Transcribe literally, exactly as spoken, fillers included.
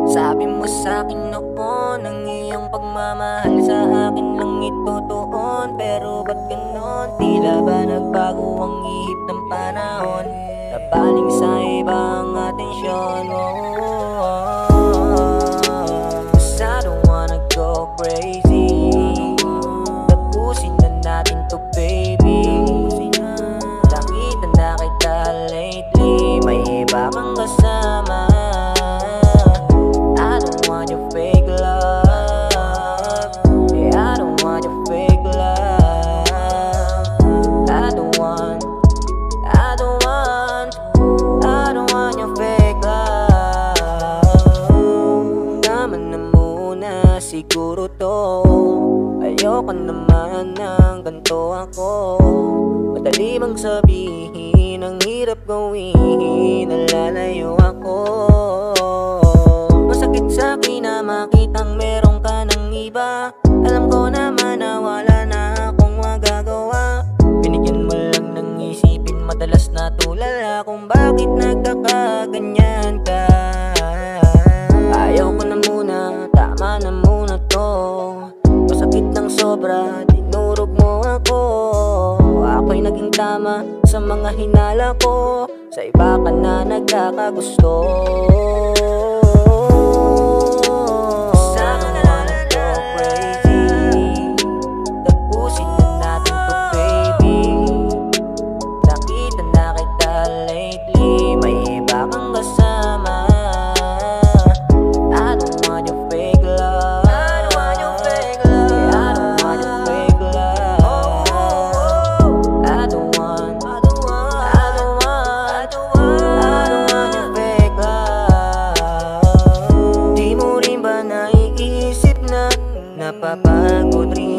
Sabi mo sa'kin noon, ang iyong pagmamahal sa akin lang itutuon. Pero ba't ganon? Tila ba nagbago ang ihip ng panahon? Nabaling sa iba ang atensyon. Cause I don't wanna go crazy. Tapusin na natin to, baby. Nakita na kita lately, may iba kang kasama. I don't want your fake love. Yeah, I don't want your fake love. I don't want, I don't want, I don't want your fake love. Tama na muna siguro to. Ayoko naman ng ganito ako. Madali bang sabihin, ang hirap gawin, nalalayo ako. Masakit sa'kin na makitang meron ka ng iba. Alam ko naman na wala na akong magagawa. Binigyan mo lang ng isipin, madalas natulala kung bakit nagkakaganyan ka. Ayaw ko na muna, tama na muna to. Masakit ng sobra, dinurog mo ako. Ako'y naging tama sa mga hinala ko. Sa iba ka na nagkakagusto. Napapagod rin